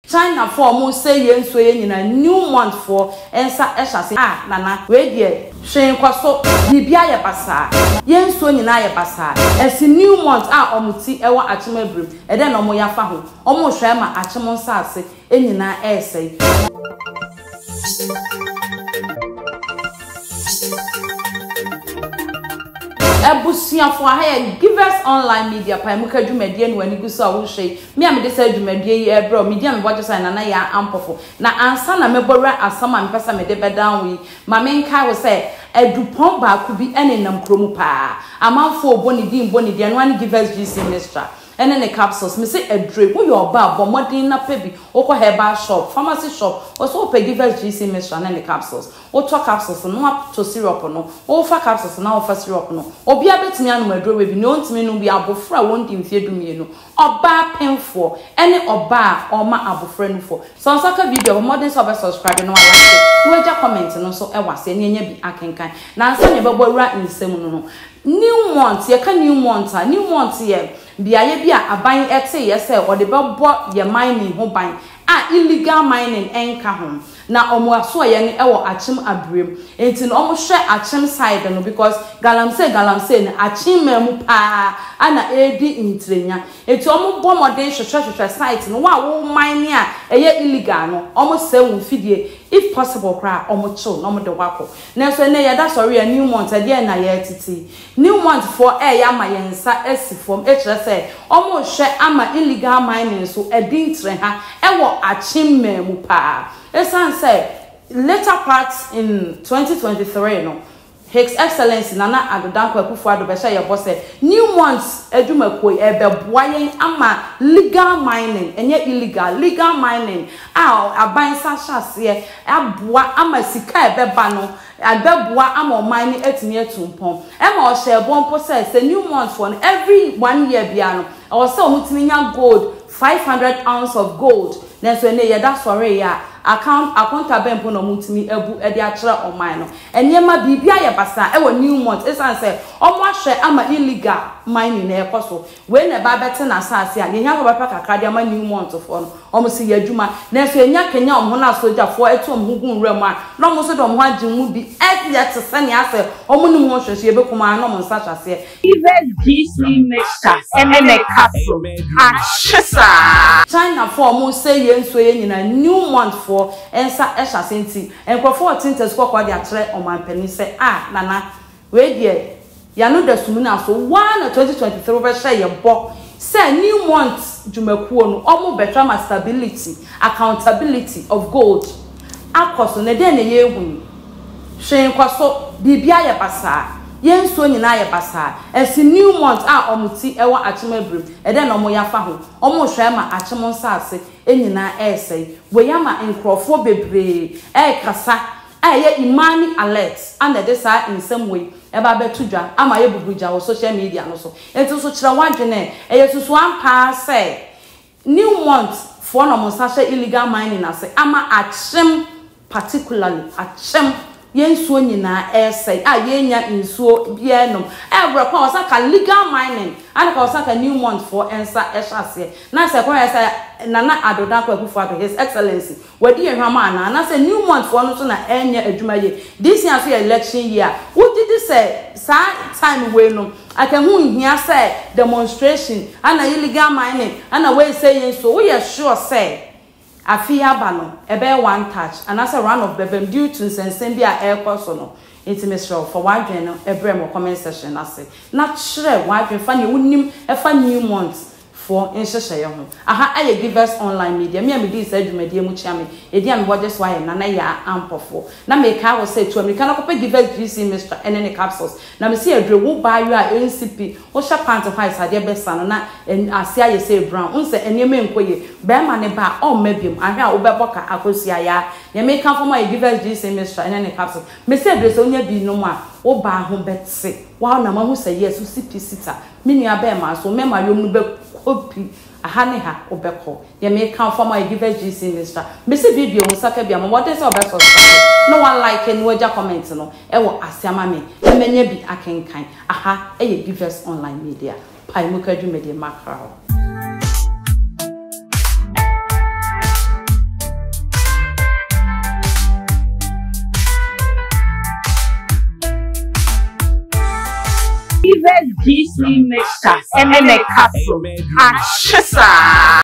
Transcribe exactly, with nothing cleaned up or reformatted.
China for mo say yen so yen na Newmont for ensa ehase ah nana we die hwen kwaso bibia ye basa yen so nyina ye basa esi Newmont a omuti ewa achema brim e de no mo yafa ho omo hwe ma achemo nsase enyina esei Ebusiafo ha give us online media pa mu ka dwumadie no ani guso a wo hwe me am de sa dwumadie yi ebro media me bojo sai na na ya ampofo na ansa na mebora asama me pesa me de bedan wi ma me nka wo sai edupon ba ku bi ene nam kromu pa amanfo oboni din boni de no ani give us gc minister ene ne capsules me say edre wo your ba bomodin na pebi okọ herbal shop pharmacy shop also pe give us gc minister na ne capsules o to capsules no to syrup no o fa capsules na o fa syrup no obi abetimi anu adro we bi no ntimi no bi abofra won di mfie dumie no oba penfo ene oba oma abofra no fo so nsaka video modern so be subscribe no like no eja comment no so e wase ne nya bi akenkan na ansa ne bebo wura nsem no no Newmont ye ka Newmont a Newmont ye biaye bia aban ete ye se o de bebo ye mining ho ban a illegal mining enka ho na omo aso ye ne ewo achim abrem enti no omo hwe achim side no because galamsey galamsey ne achim mamu pa ana edi intrenya enti omo bo modern hwehwe hwehwe site no wa wo mining a eye illegal no omo se wo fidie if possible cry omo chill no mo de wako na so ne ye da sorry a Newmont e de na ye titi Newmont for e ya ma ye nsa esifom e kire se omo hwe ama illegal mining so edi intre ha ewo achim mamu pa esan say later part in twenty twenty-three no His Excellency Nana Adodankwa Akufo-Addo be say your boss say Newmont edwumakoi e be boayen ama legal mining enye illegal legal mining a aban sa hyase aboa ama sika e be ba no adabua ama mining etimi etumpon e ma o share bompo say say Newmont for every one year bia no e wo say omutimi nya gold five hundred ounce of gold then so ne ye da sorry ya account account abempo no mutimi ebu e de akere oman no enema bibia ye basa e wo Newmont esan say omo ahwe ama illegal mining na ekoso we na ba bete na asase a ye nya ba kakra de ama Newmont fo no omo se yadwuma na so enya kenya omo na soja fo eto omo gun rem a no mo so do omo agye mu bi e ye tse ne ase omo nim ho hwehwe be kuma no mo nsa twase even G C mixer ene capsule achisa China for mo say ye nso ye nyina Newmont for ensa ehase nti enkofo tintes kokwa de akere omanpani se ah nana we die ya no da sumu na so one twenty twenty-three be share ye bo say Newmont dwumakuo no omo betra ma stability accountability of gold akoso ne de ne ye ehun hwen kwaso bibia ye basa yenso nyina ye basa esi Newmont a omuti ewa achema brim e de no mo yafa ho omo hwe ma achemo nsase enyina esei we yama enkrofo bebre e kasa aye imani alert and the say in some way e ba betudwa ama ye bubuja wo social media no so enti so kira wadwene e yesusu ampa say Newmont for no mo sasha illegal mining ase ama achem particularly achem yensuo nyina esei a yenya nsuo bia nom ebra kwa osaka legal mining and kwa osaka Newmont for ensa ehase na se kwa esa Nana Adodankwa Akufo-Addo His Excellency wadi ehwama na na se Newmont for no so na enya adwumaye this year so election year what did you say sa time we no aka hu hia say demonstration and illegal mining and we say yenso we are sure say afia ba no ebe one touch and as a run of bebem due to sensen bia air course no intimate for one dwen no ebre mo comment section ase na kire one dwen fa ne wonim e fa Newmont for inhyehyeye ho aha aye givers online media me am di say dwumadie mu chia me edi am budget so aye na na ya ampofo na me ka wo say to me ka na ko givers G C Mister ene ne capsules na me see adre wo ba yo a N C P wo sha pant white ade be sa no na ase aye say brown unse ene me nkoye be ma ne ba o mabiem ahwe a wo be boka akosia ya ye me ka for my givers G C Mister ene ne capsules me say adre so nya bi no mu a wo ba ho betse wa na ma hu say yes C P sita me nua be ma so me ma yom no be kopi ahane ha obeko ye me kan for my givers G C Mister me see video on saka bia mo what is obeso no one like and wager comment no e wo asiama me e menya bi akenkan aha e ye givers online media pai mo kadwumede makra S G C mixture and then a capsule. Achisa.